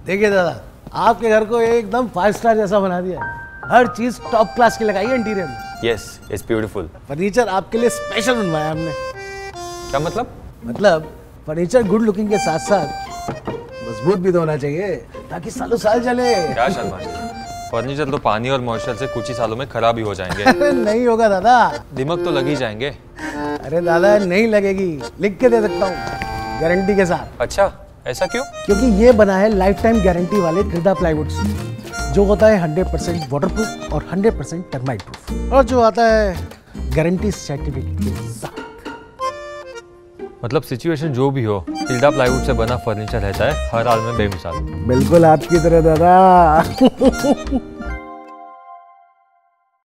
देखिए दादा, आपके घर को एकदम 5 स्टार जैसा बना दिया है। हर चीज टॉप क्लास की लगाई है इंटीरियर में। Yes, it's beautiful. फर्नीचर आपके लिए स्पेशल बनवाया हमने। क्या मतलब? मतलब फर्नीचर गुड लुकिंग के साथ साथ मजबूत भी तो होना चाहिए ताकि सालों साल चले। क्या शर्मा जी, फर्नीचर तो पानी और मॉइस्चर से कुछ ही सालों में खराब ही हो जाएंगे। अरे नहीं होगा दादा, दिमाग तो लग ही जाएंगे। अरे दादा नहीं लगेगी, लिख के दे सकता हूँ गारंटी के साथ। अच्छा, ऐसा क्यों? क्योंकि ये बना है लाइफ टाइम गारंटी वाले कृदा प्लाईवुड से, जो होता है 100% वाटरप्रूफ और 100% टर्माइट प्रूफ, और जो आता है गारंटी सर्टिफिकेट के साथ। मतलब सिचुएशन जो भी हो, कृदा प्लाईवुड से बना फर्नीचर रहता है हर हाल में बेमिसाल। बिल्कुल आपकी तरह दादा।